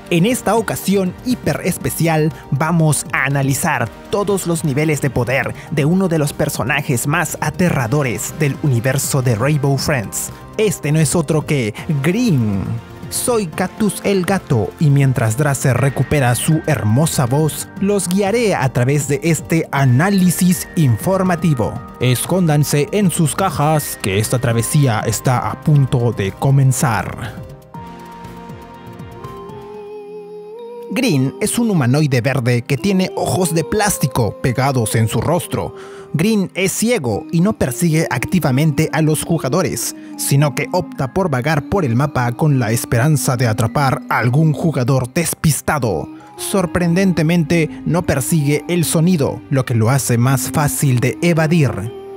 En esta ocasión hiper especial vamos a analizar todos los niveles de poder de uno de los personajes más aterradores del universo de Rainbow Friends. Este no es otro que Green. Soy Cactus el Gato y mientras Dracer recupera su hermosa voz, los guiaré a través de este análisis informativo. Escóndanse en sus cajas que esta travesía está a punto de comenzar. Green es un humanoide verde que tiene ojos de plástico pegados en su rostro. Green es ciego y no persigue activamente a los jugadores, sino que opta por vagar por el mapa con la esperanza de atrapar a algún jugador despistado. Sorprendentemente, no persigue el sonido, lo que lo hace más fácil de evadir.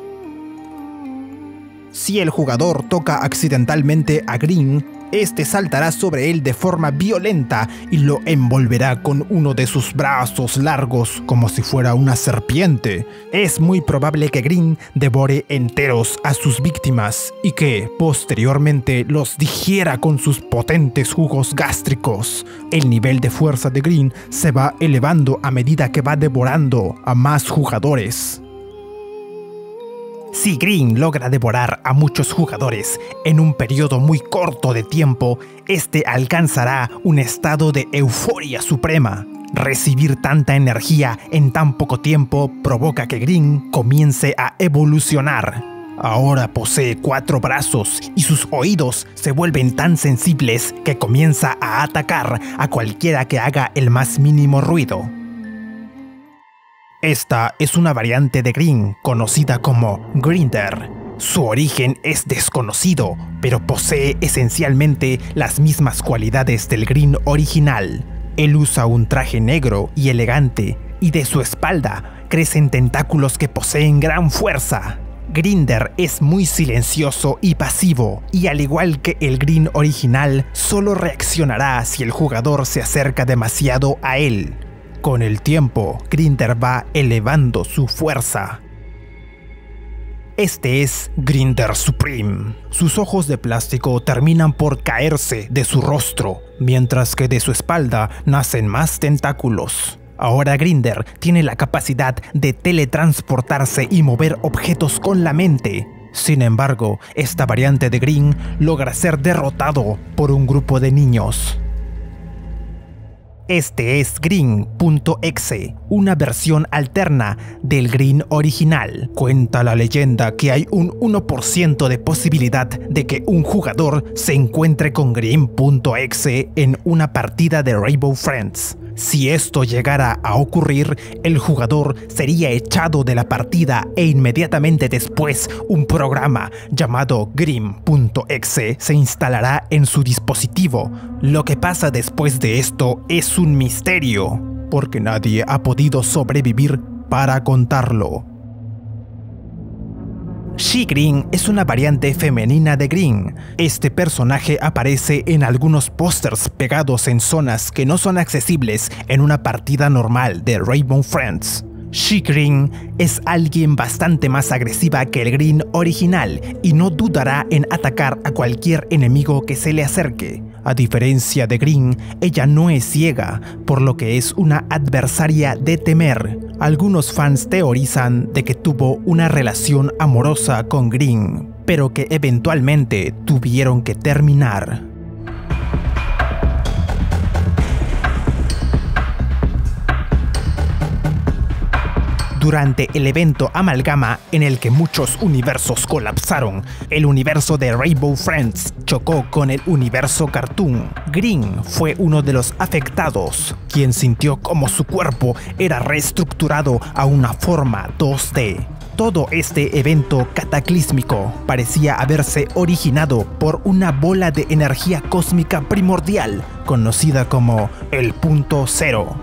Si el jugador toca accidentalmente a Green, este saltará sobre él de forma violenta y lo envolverá con uno de sus brazos largos como si fuera una serpiente. Es muy probable que Green devore enteros a sus víctimas y que, posteriormente, los digiera con sus potentes jugos gástricos. El nivel de fuerza de Green se va elevando a medida que va devorando a más jugadores. Si Green logra devorar a muchos jugadores en un periodo muy corto de tiempo, este alcanzará un estado de euforia suprema. Recibir tanta energía en tan poco tiempo provoca que Green comience a evolucionar. Ahora posee 4 brazos y sus oídos se vuelven tan sensibles que comienza a atacar a cualquiera que haga el más mínimo ruido. Esta es una variante de Green conocida como Grinder. Su origen es desconocido, pero posee esencialmente las mismas cualidades del Green original. Él usa un traje negro y elegante, y de su espalda crecen tentáculos que poseen gran fuerza. Grinder es muy silencioso y pasivo, y al igual que el Green original, solo reaccionará si el jugador se acerca demasiado a él. Con el tiempo, Grinder va elevando su fuerza. Este es Grinder Supreme. Sus ojos de plástico terminan por caerse de su rostro, mientras que de su espalda nacen más tentáculos. Ahora Grinder tiene la capacidad de teletransportarse y mover objetos con la mente. Sin embargo, esta variante de Green logra ser derrotado por un grupo de niños. Este es Green.exe, una versión alterna del Green original. Cuenta la leyenda que hay un 1% de posibilidad de que un jugador se encuentre con Green.exe en una partida de Rainbow Friends. Si esto llegara a ocurrir, el jugador sería echado de la partida e inmediatamente después un programa llamado Green.exe se instalará en su dispositivo. Lo que pasa después de esto es un misterio, porque nadie ha podido sobrevivir para contarlo. She-Green es una variante femenina de Green. Este personaje aparece en algunos pósters pegados en zonas que no son accesibles en una partida normal de Rainbow Friends. She-Green es alguien bastante más agresiva que el Green original y no dudará en atacar a cualquier enemigo que se le acerque. A diferencia de Green, ella no es ciega, por lo que es una adversaria de temer. Algunos fans teorizan de que tuvo una relación amorosa con Green, pero que eventualmente tuvieron que terminar. Durante el evento Amalgama, en el que muchos universos colapsaron, el universo de Rainbow Friends chocó con el universo Cartoon. Green fue uno de los afectados, quien sintió como su cuerpo era reestructurado a una forma 2D. Todo este evento cataclísmico parecía haberse originado por una bola de energía cósmica primordial, conocida como el Punto Cero.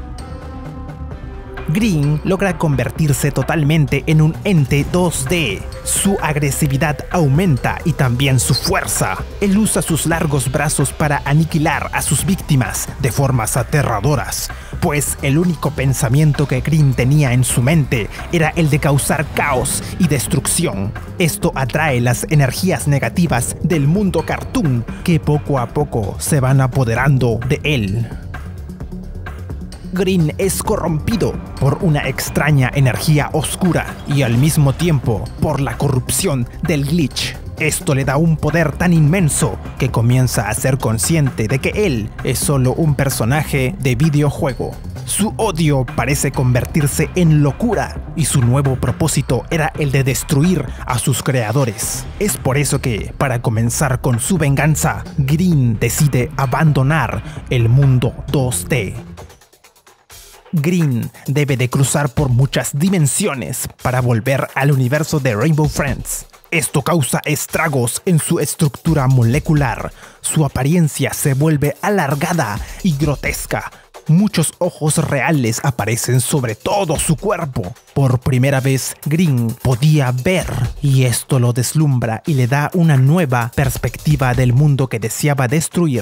Green logra convertirse totalmente en un ente 2D. Su agresividad aumenta y también su fuerza. Él usa sus largos brazos para aniquilar a sus víctimas de formas aterradoras. pues el único pensamiento que Green tenía en su mente era el de causar caos y destrucción. Esto atrae las energías negativas del mundo cartoon que poco a poco se van apoderando de él. Green es corrompido por una extraña energía oscura y al mismo tiempo por la corrupción del glitch. Esto le da un poder tan inmenso que comienza a ser consciente de que él es solo un personaje de videojuego. Su odio parece convertirse en locura y su nuevo propósito era el de destruir a sus creadores. Es por eso que, para comenzar con su venganza, Green decide abandonar el mundo 2D. Green debe de cruzar por muchas dimensiones para volver al universo de Rainbow Friends. Esto causa estragos en su estructura molecular. Su apariencia se vuelve alargada y grotesca. Muchos ojos reales aparecen sobre todo su cuerpo. Por primera vez, Green podía ver, y esto lo deslumbra y le da una nueva perspectiva del mundo que deseaba destruir.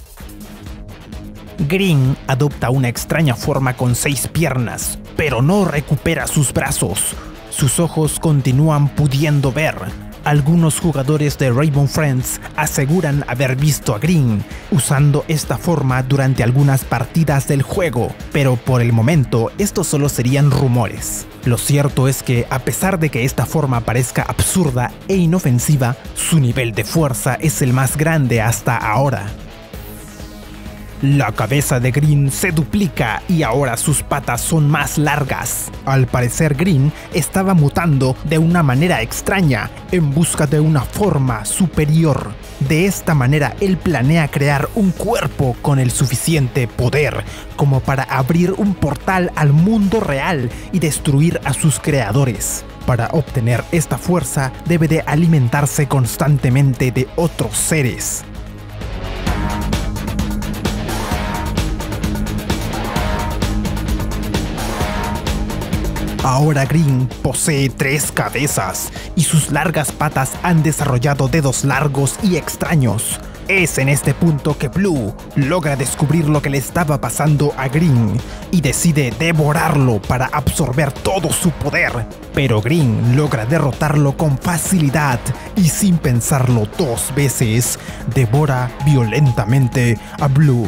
Green adopta una extraña forma con 6 piernas, pero no recupera sus brazos. Sus ojos continúan pudiendo ver. Algunos jugadores de Rainbow Friends aseguran haber visto a Green usando esta forma durante algunas partidas del juego, pero por el momento estos solo serían rumores. Lo cierto es que, a pesar de que esta forma parezca absurda e inofensiva, su nivel de fuerza es el más grande hasta ahora. La cabeza de Green se duplica y ahora sus patas son más largas. Al parecer, Green estaba mutando de una manera extraña en busca de una forma superior. De esta manera, él planea crear un cuerpo con el suficiente poder como para abrir un portal al mundo real y destruir a sus creadores. Para obtener esta fuerza, debe de alimentarse constantemente de otros seres. Ahora Green posee 3 cabezas y sus largas patas han desarrollado dedos largos y extraños. Es en este punto que Blue logra descubrir lo que le estaba pasando a Green y decide devorarlo para absorber todo su poder. Pero Green logra derrotarlo con facilidad y sin pensarlo 2 veces, devora violentamente a Blue.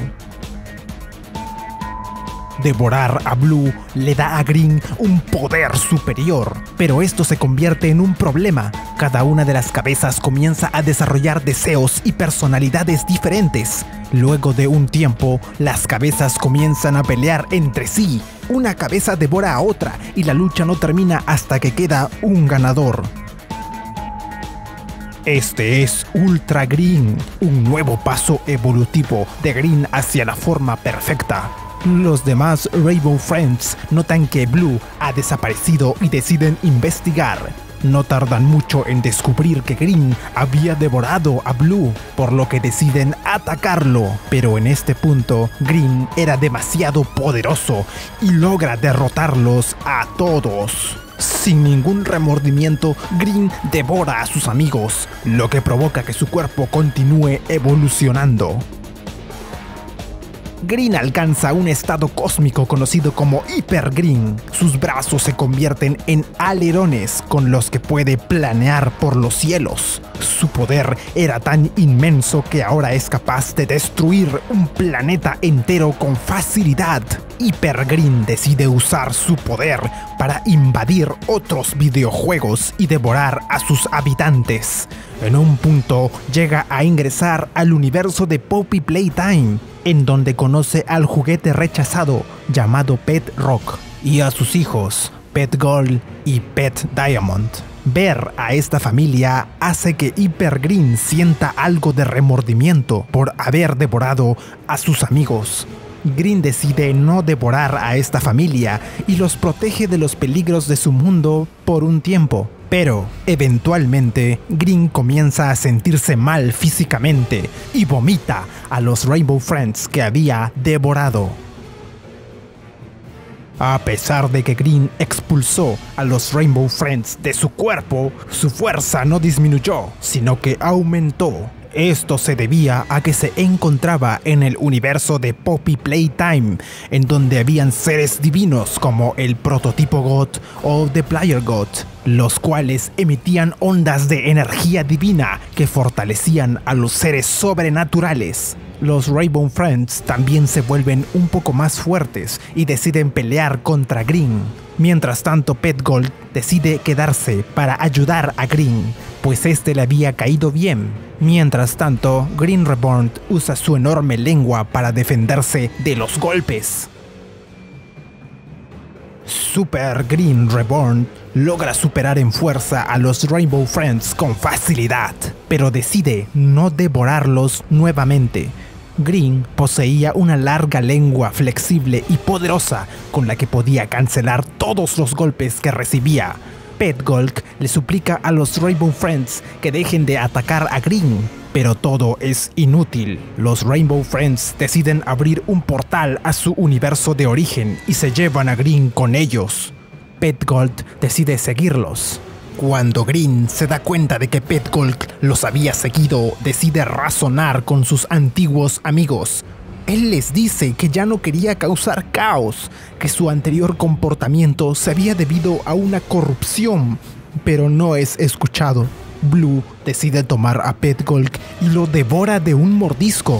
Devorar a Blue le da a Green un poder superior, pero esto se convierte en un problema. Cada una de las cabezas comienza a desarrollar deseos y personalidades diferentes. Luego de un tiempo, las cabezas comienzan a pelear entre sí. Una cabeza devora a otra y la lucha no termina hasta que queda un ganador. Este es Ultra Green, un nuevo paso evolutivo de Green hacia la forma perfecta. Los demás Rainbow Friends notan que Blue ha desaparecido y deciden investigar. No tardan mucho en descubrir que Green había devorado a Blue, por lo que deciden atacarlo. Pero en este punto, Green era demasiado poderoso y logra derrotarlos a todos. Sin ningún remordimiento, Green devora a sus amigos, lo que provoca que su cuerpo continúe evolucionando. Green alcanza un estado cósmico conocido como Hyper Green. Sus brazos se convierten en alerones con los que puede planear por los cielos. Su poder era tan inmenso que ahora es capaz de destruir un planeta entero con facilidad. Hyper Green decide usar su poder para invadir otros videojuegos y devorar a sus habitantes. En un punto llega a ingresar al universo de Poppy Playtime, en donde conoce al juguete rechazado llamado Pet Rock y a sus hijos Pet Gold y Pet Diamond. Ver a esta familia hace que Hyper Green sienta algo de remordimiento por haber devorado a sus amigos. Green decide no devorar a esta familia y los protege de los peligros de su mundo por un tiempo. Pero, eventualmente, Green comienza a sentirse mal físicamente y vomita a los Rainbow Friends que había devorado. A pesar de que Green expulsó a los Rainbow Friends de su cuerpo, su fuerza no disminuyó, sino que aumentó. Esto se debía a que se encontraba en el universo de Poppy Playtime, en donde habían seres divinos como el prototipo God o The Player God, los cuales emitían ondas de energía divina que fortalecían a los seres sobrenaturales. Los Rainbow Friends también se vuelven un poco más fuertes y deciden pelear contra Green. Mientras tanto, Petgold decide quedarse para ayudar a Green, pues este le había caído bien. Mientras tanto, Green Reborn usa su enorme lengua para defenderse de los golpes. Super Green Reborn logra superar en fuerza a los Rainbow Friends con facilidad, pero decide no devorarlos nuevamente. Green poseía una larga lengua flexible y poderosa con la que podía cancelar todos los golpes que recibía. Petgold le suplica a los Rainbow Friends que dejen de atacar a Green, pero todo es inútil. Los Rainbow Friends deciden abrir un portal a su universo de origen y se llevan a Green con ellos. Petgold decide seguirlos. Cuando Green se da cuenta de que Petgold los había seguido, decide razonar con sus antiguos amigos. Él les dice que ya no quería causar caos, que su anterior comportamiento se había debido a una corrupción, pero no es escuchado. Blue decide tomar a Petgold y lo devora de un mordisco.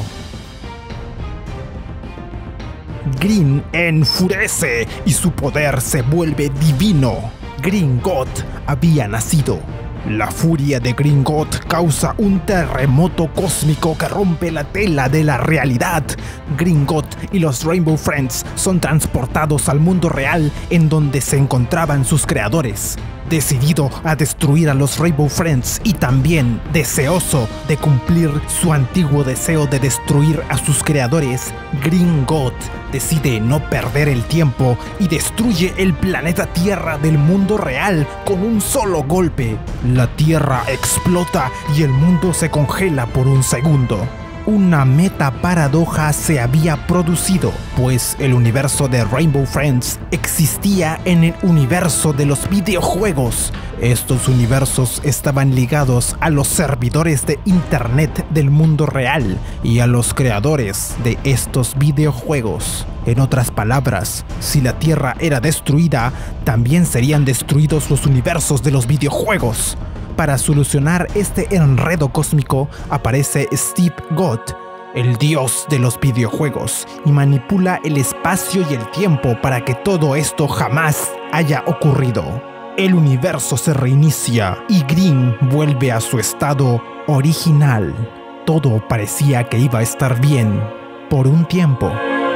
Green enfurece y su poder se vuelve divino. Green God había nacido. La furia de Green God causa un terremoto cósmico que rompe la tela de la realidad. Green God y los Rainbow Friends son transportados al mundo real en donde se encontraban sus creadores. Decidido a destruir a los Rainbow Friends y también deseoso de cumplir su antiguo deseo de destruir a sus creadores, Green God decide no perder el tiempo y destruye el planeta Tierra del mundo real con un solo golpe. La Tierra explota y el mundo se congela por un segundo. Una meta paradoja se había producido, pues el universo de Rainbow Friends existía en el universo de los videojuegos. Estos universos estaban ligados a los servidores de internet del mundo real y a los creadores de estos videojuegos. En otras palabras, si la Tierra era destruida, también serían destruidos los universos de los videojuegos. Para solucionar este enredo cósmico, aparece Steve God, el dios de los videojuegos, y manipula el espacio y el tiempo para que todo esto jamás haya ocurrido. El universo se reinicia y Green vuelve a su estado original. Todo parecía que iba a estar bien por un tiempo.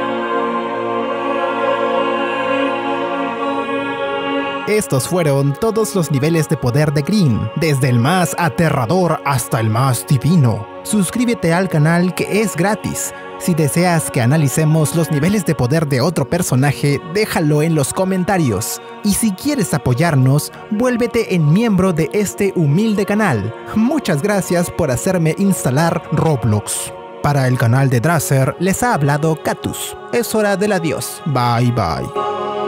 Estos fueron todos los niveles de poder de Green, desde el más aterrador hasta el más divino. Suscríbete al canal, que es gratis. Si deseas que analicemos los niveles de poder de otro personaje, déjalo en los comentarios. Y si quieres apoyarnos, vuélvete en miembro de este humilde canal. Muchas gracias por hacerme instalar Roblox. Para el canal de Drazzer les ha hablado Catus. Es hora del adiós. Bye bye.